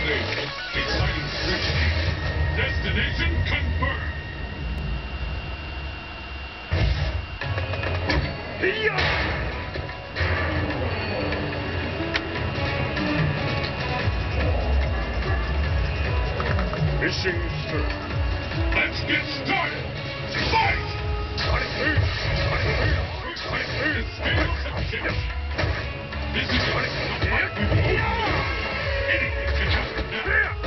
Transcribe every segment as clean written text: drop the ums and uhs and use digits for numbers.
Destination. Exciting switch. Destination confirmed. Mission start. Let's get started. Fight! This is a fight we will always win. Anything can happen now.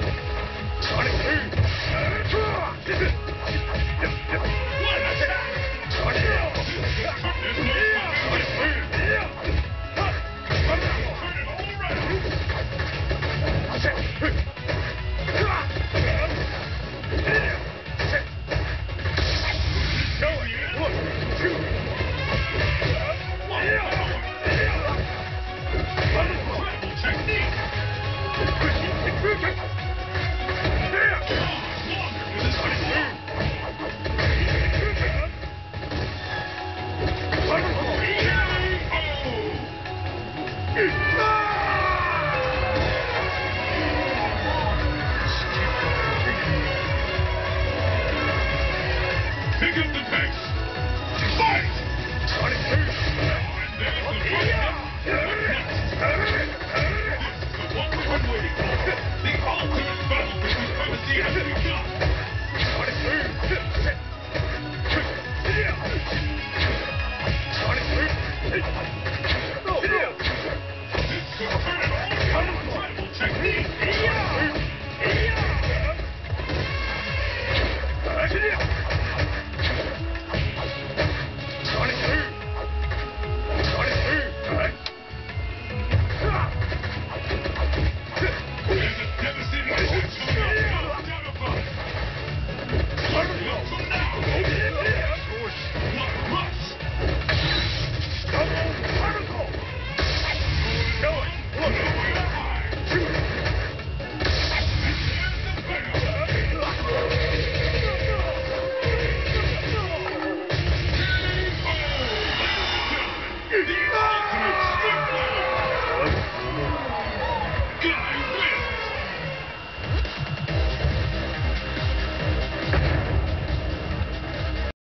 What attack! There's no stopping this. Turn it all around. Incredible technique. Longer with this one. Pick up the pace. Fight! And there's the first hit. What's next? This is the one we've been waiting for. The ultimate battle for supremacy has begun. This could turn it